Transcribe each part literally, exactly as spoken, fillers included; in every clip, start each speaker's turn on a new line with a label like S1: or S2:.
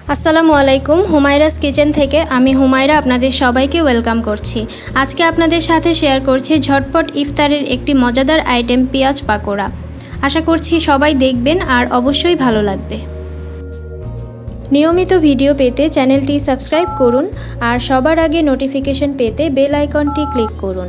S1: আসসালামু আলাইকুম হুমায়রাস কিচেন থেকে আমি হুমায়রা আপনাদের সবাইকে ওয়েলকাম করছি। আজকে আপনাদের সাথে শেয়ার করছি ঝটপট ইফতারের একটি মজাদার আইটেম পেঁয়াজ পাকোড়া। আশা করছি সবাই দেখবেন আর অবশ্যই ভালো লাগবে। নিয়মিত ভিডিও পেতে চ্যানেলটি সাবস্ক্রাইব করুন আর সবার আগে নোটিফিকেশন পেতে বেল আইকনটি ক্লিক করুন।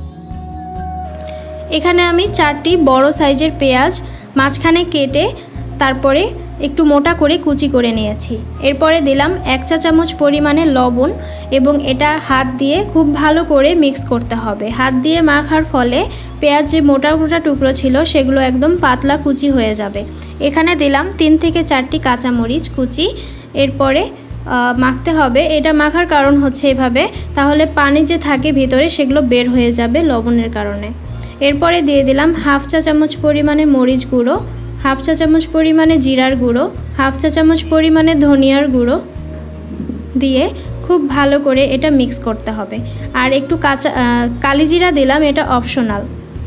S1: এখানে আমি চারটি বড় সাইজের পেঁয়াজ মাঝখানে কেটে তারপরে একটু মোটা করে কুচি করে নিয়েছি। এরপরে দিলাম এক চা চামচ পরিমাণে লবণ এবং এটা হাত দিয়ে খুব ভালো করে মিক্স করতে হবে। হাত দিয়ে মাখার ফলে পেঁয়াজ যে মোটা মোটা টুকরো ছিল সেগুলো একদম পাতলা কুচি হয়ে যাবে। এখানে দিলাম তিন থেকে চারটি কাঁচামরিচ কুচি। এরপরে মাখতে হবে। এটা মাখার কারণ হচ্ছে এভাবে, তাহলে পানি যে থাকে ভিতরে সেগুলো বের হয়ে যাবে লবণের কারণে। এরপরে দিয়ে দিলাম হাফ চা চামচ পরিমাণে মরিচ গুঁড়ো, হাফ চা চামচ পরিমাণে জিরার গুঁড়ো, হাফ চা চামচ পরিমাণে ধনিয়ার গুঁড়ো দিয়ে খুব ভালো করে এটা মিক্স করতে হবে। আর একটু কাঁচা কালিজিরা দিলাম, এটা অপশনাল।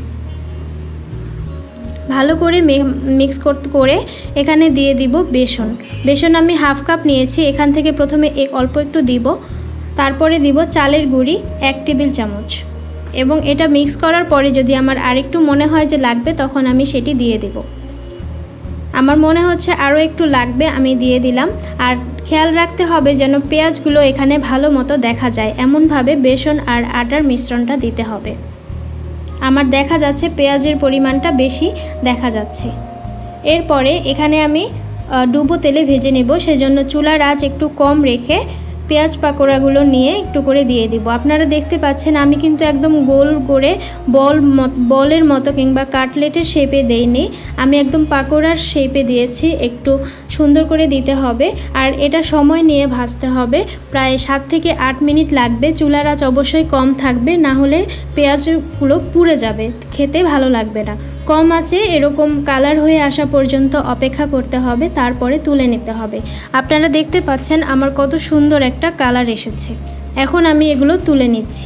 S1: ভালো করে মিক্স করতে করে এখানে দিয়ে দিব বেসন। বেসন আমি হাফ কাপ নিয়েছি, এখান থেকে প্রথমে এক অল্প একটু দিব, তারপরে দিব চালের গুঁড়ি এক টেবিল চামচ এবং এটা মিক্স করার পরে যদি আমার আরেকটু মনে হয় যে লাগবে তখন আমি সেটি দিয়ে দেব। আমার মনে হচ্ছে আরও একটু লাগবে, আমি দিয়ে দিলাম। আর খেয়াল রাখতে হবে যেন পেঁয়াজগুলো এখানে ভালো মতো দেখা যায়, এমনভাবে বেসন আর আটার মিশ্রণটা দিতে হবে। আমার দেখা যাচ্ছে পেঁয়াজের পরিমাণটা বেশি দেখা যাচ্ছে। এরপরে এখানে আমি ডুবো তেলে ভেজে নেব, সেজন্য চুলার আঁচ একটু কম রেখে পেঁয়াজ পাকোড়াগুলো নিয়ে একটু করে দিয়ে দিব। আপনারা দেখতে পাচ্ছেন আমি কিন্তু একদম গোল করে বল বলের মতো কিংবা কাটলেটের শেপে দেইনি, আমি একদম পাকোড়ার শেপে দিয়েছি। একটু সুন্দর করে দিতে হবে আর এটা সময় নিয়ে ভাজতে হবে, প্রায় সাত থেকে আট মিনিট লাগবে। চুলার আঁচ অবশ্যই কম থাকবে, না হলে পেঁয়াজগুলো পুড়ে যাবে, খেতে ভালো লাগবে না। কম আঁচে এরকম কালার হয়ে আসা পর্যন্ত অপেক্ষা করতে হবে, তারপরে তুলে নিতে হবে। আপনারা দেখতে পাচ্ছেন আমার কত সুন্দর একটা কালার এসেছে। এখন আমি এগুলো তুলে নিচ্ছি।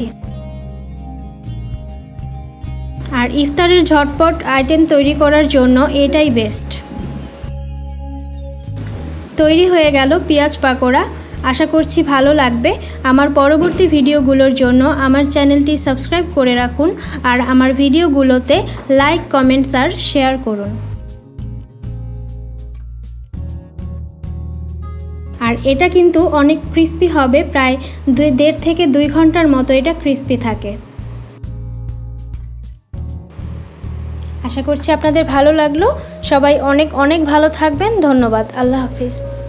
S1: আর ইফতারের ঝটপট আইটেম তৈরি করার জন্য এটাই বেস্ট। তৈরি হয়ে গেল পেঁয়াজ পাকোড়া। আশা করছি ভালো লাগবে। আমার পরবর্তী ভিডিওগুলোর জন্য আমার চ্যানেলটি সাবস্ক্রাইব করে রাখুন আর আমার ভিডিওগুলোতে লাইক, কমেন্টস আর শেয়ার করুন। আর এটা কিন্তু অনেক ক্রিস্পি হবে, প্রায় দুই দেড় থেকে দুই ঘন্টার মতো এটা ক্রিস্পি থাকে। আশা করছি আপনাদের ভালো লাগলো। সবাই অনেক অনেক ভালো থাকবেন। ধন্যবাদ। আল্লাহ হাফিজ।